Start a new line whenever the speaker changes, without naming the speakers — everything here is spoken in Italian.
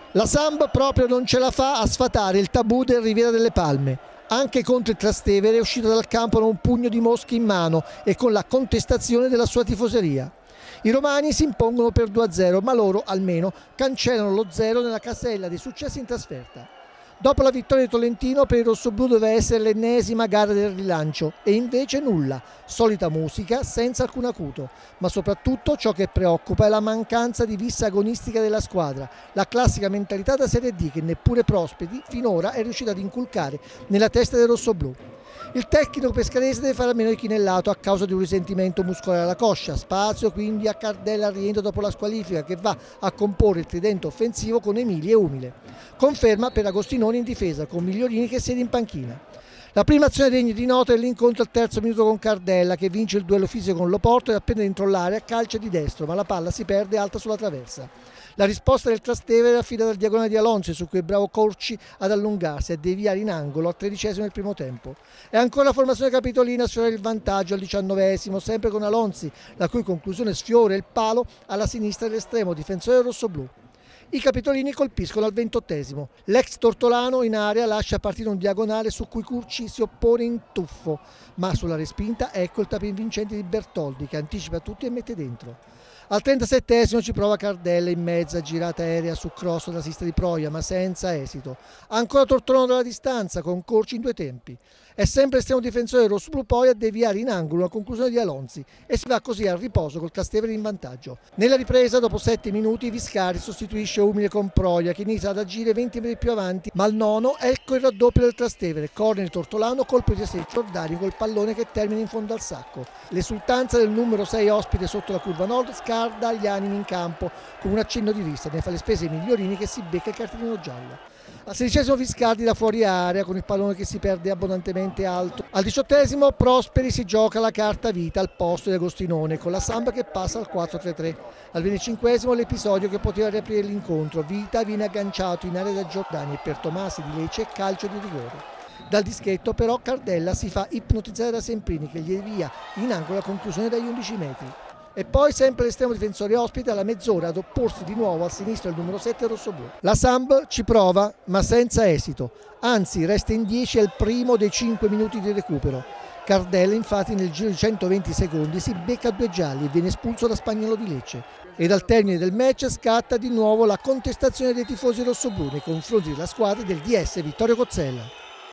La Samb proprio non ce la fa a sfatare il tabù del Riviera delle Palme. Anche contro il Trastevere è uscita dal campo con un pugno di mosche in mano e con la contestazione della sua tifoseria. I romani si impongono per 2-0, ma loro almeno cancellano lo 0 nella casella dei successi in trasferta. Dopo la vittoria di Tolentino, per i rossoblù doveva essere l'ennesima gara del rilancio e invece nulla, solita musica senza alcun acuto, ma soprattutto ciò che preoccupa è la mancanza di vista agonistica della squadra, la classica mentalità da Serie D che neppure Prosperi finora è riuscita ad inculcare nella testa dei rossoblù. Il tecnico pescarese deve fare a meno di Chinellato a causa di un risentimento muscolare alla coscia, spazio quindi a Cardella al rientro dopo la squalifica che va a comporre il tridente offensivo con Emili e Umile. Conferma per Agostinoni in difesa con Migliorini che siede in panchina. La prima azione degna di nota è l'incontro al terzo minuto con Cardella che vince il duello fisico con Loporto e appena dentro l'area calcia di destro ma la palla si perde alta sulla traversa. La risposta del Trastevere è affidata al diagonale di Alonso su cui è bravo Corci ad allungarsi e deviare in angolo al 13° del primo tempo. È ancora la formazione capitolina a sfiorare il vantaggio al 19°, sempre con Alonsi, la cui conclusione sfiora il palo alla sinistra dell'estremo difensore rossoblù. I capitolini colpiscono al 28°. L'ex Tortolano in area lascia partire un diagonale su cui Curci si oppone in tuffo, ma sulla respinta ecco il tapin vincente di Bertoldi che anticipa tutti e mette dentro. Al 37° ci prova Cardella in mezza girata aerea su cross della sinistra di Proia, ma senza esito. Ancora Tortolano dalla distanza con Corci in due tempi. È sempre estremo difensore rossoblu poi a deviare in angolo la conclusione di Alonsi e si va così al riposo col Trastevere in vantaggio. Nella ripresa, dopo 7 minuti, Viscari sostituisce Umile con Proia che inizia ad agire 20 metri più avanti, ma al nono ecco il raddoppio del Trastevere, corner di Tortolano, colpo di testa di Giordani col pallone che termina in fondo al sacco. L'esultanza del numero 6 ospite sotto la curva nord scalda gli animi in campo con un accenno di rissa, ne fa le spese Migliorini che si becca il cartellino giallo. Al 16° Viscardi da fuori area con il pallone che si perde abbondantemente alto. Al 18° Prosperi si gioca la carta vita al posto di Agostinone con la Samb che passa al 4-3-3. Al 25° l'episodio che poteva riaprire l'incontro. Vita viene agganciato in area da Giordani e per Tomasi di Lecce calcio di rigore. Dal dischetto però Cardella si fa ipnotizzare da Semprini che gli devia in angolo la conclusione dagli 11 metri. E poi sempre l'estremo difensore ospite alla mezz'ora ad opporsi di nuovo al sinistro del numero 7 rossoblù. La Samb ci prova ma senza esito, anzi resta in 10 al primo dei 5 minuti di recupero. Cardella infatti nel giro di 120 secondi si becca 2 gialli e viene espulso da Spagnolo di Lecce. Ed al termine del match scatta di nuovo la contestazione dei tifosi rossoblù nei confronti della squadra del DS Vittorio Cozzella.